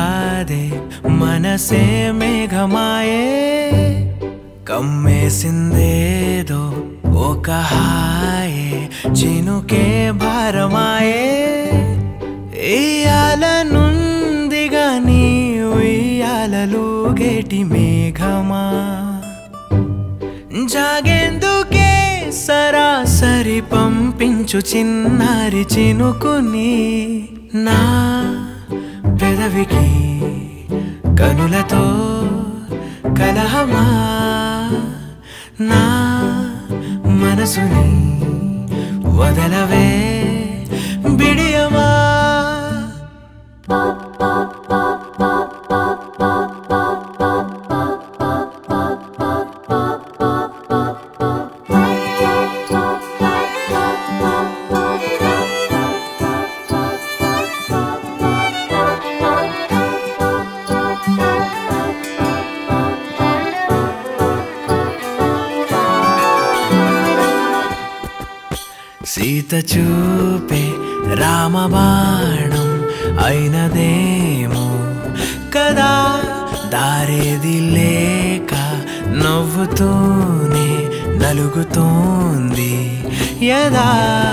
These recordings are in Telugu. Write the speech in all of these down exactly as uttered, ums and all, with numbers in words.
కాదే మనసే మేఘమాయే కమ్మేసిందేదో ఒక హాయే చినుకే భారమాయే ఇయ్యాలనుందిగా నీ ఉయ్యాలలుగేటి మేఘమా జాగేందుకే సరాసరి పంపించు చిన్నారి చినుకుని నా పెదవికి కనులతో కలహమా నా మనసుని వదలవే బిడియమా సీత చూపే రామబాణం అయినదేమో కదా దారేది లేక నవ్వుతూనే నలుగుతోంది యదా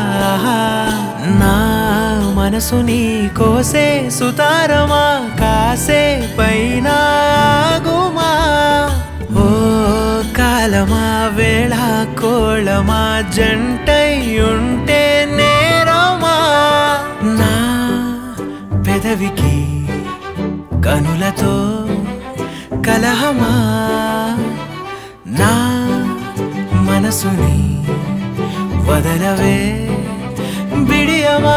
నా మనసుని కోసే సుతారమా కాసే పైన గుమా ఓ కాలమా వేళ కోళమా జంటై ఉంటే నేరమా నా పెదవికి కనులతో కలహమా నా మనసుని వదలవే బిడియమా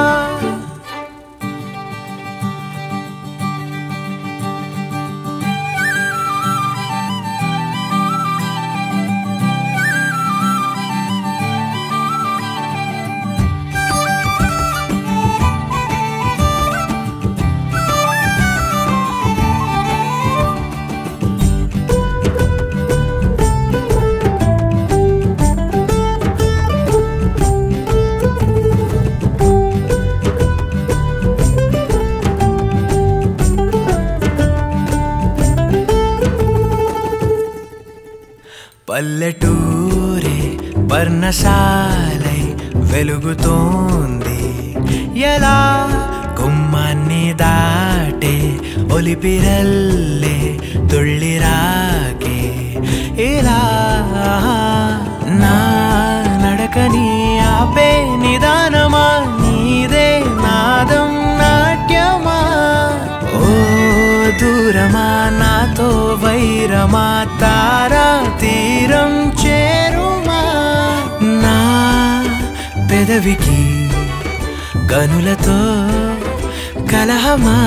పల్లెటూరే పర్ణశాలై వెలుగుతోంది ఎలా గుమ్మాన్ని దాటే ఒలిపిరల్లే తుళ్ళిరాకే ఇలా నా నడకని ఆపే నిదానమా నీదే నాదం నాట్యమా ఓ దూరమా నాతో వైరమా తారా తీరం చేరుమా నా పెదవికి కనులతో కలహమా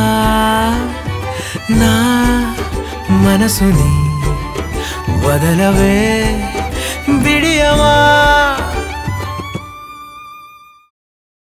నా మనసుని వదలవే బిడియమా